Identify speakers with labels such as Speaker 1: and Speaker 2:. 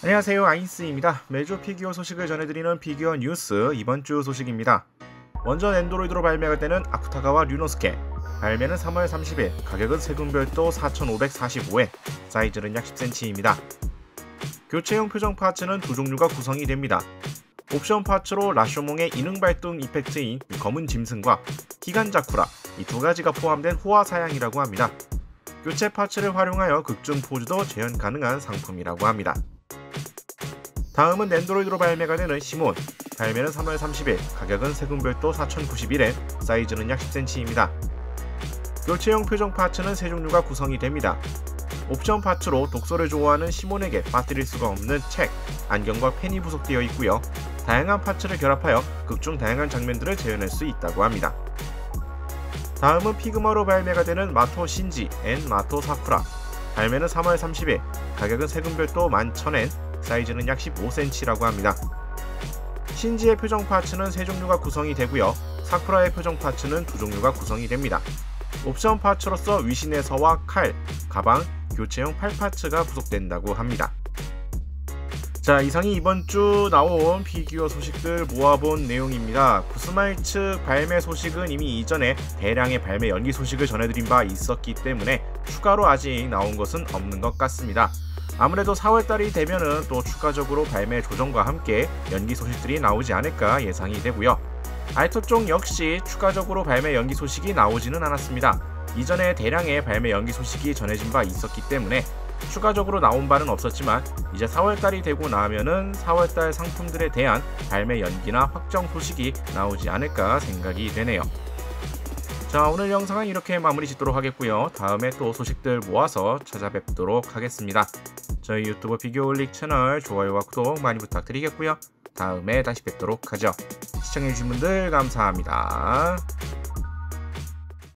Speaker 1: 안녕하세요, 아이스입니다. 매주 피규어 소식을 전해드리는 피규어 뉴스 이번 주 소식입니다. 먼저 엔드로이드로 발매가 되는 아쿠타가와 류노스케. 발매는 3월 30일, 가격은 세금별도 4,545엔, 사이즈는 약 10cm입니다. 교체용 표정 파츠는 두 종류가 구성이 됩니다. 옵션 파츠로 라쇼몽의 이능 발동 이펙트인 검은 짐승과 기간자쿠라, 이 두 가지가 포함된 호화 사양이라고 합니다. 교체 파츠를 활용하여 극중 포즈도 재현 가능한 상품이라고 합니다. 다음은 엔드로이드로 발매가 되는 시몬. 발매는 3월 30일, 가격은 세금별도 4,091엔, 사이즈는 약 10cm입니다. 교체용 표정 파츠는 세 종류가 구성이 됩니다. 옵션 파츠로 독서를 좋아하는 시몬에게 빠뜨릴 수가 없는 책, 안경과 펜이 부속되어 있고요. 다양한 파츠를 결합하여 극중 다양한 장면들을 재현할 수 있다고 합니다. 다음은 피그마로 발매가 되는 마토 신지 앤 마토 사쿠라. 발매는 3월 30일, 가격은 세금별도 11,000엔, 사이즈는 약 15cm라고 합니다. 신지의 표정 파츠는 세 종류가 구성이 되고요. 사쿠라의 표정 파츠는 두 종류가 구성이 됩니다. 옵션 파츠로서 위신의 서와 칼, 가방, 교체용 팔 파츠가 부속된다고 합니다. 자, 이상이 이번 주 나온 피규어 소식들 모아본 내용입니다. 구스마일 측 발매 소식은 이미 이전에 대량의 발매 연기 소식을 전해드린 바 있었기 때문에 추가로 아직 나온 것은 없는 것 같습니다. 아무래도 4월달이 되면은 또 추가적으로 발매 조정과 함께 연기 소식들이 나오지 않을까 예상이 되고요. 아이토 쪽 역시 추가적으로 발매 연기 소식이 나오지는 않았습니다. 이전에 대량의 발매 연기 소식이 전해진 바 있었기 때문에 추가적으로 나온 바는 없었지만 이제 4월달이 되고 나면은 4월달 상품들에 대한 발매 연기나 확정 소식이 나오지 않을까 생각이 되네요. 자, 오늘 영상은 이렇게 마무리 짓도록 하겠고요. 다음에 또 소식들 모아서 찾아뵙도록 하겠습니다. 저희 유튜브 피규어올릭 채널 좋아요와 구독 많이 부탁드리겠고요. 다음에 다시 뵙도록 하죠. 시청해주신 분들 감사합니다.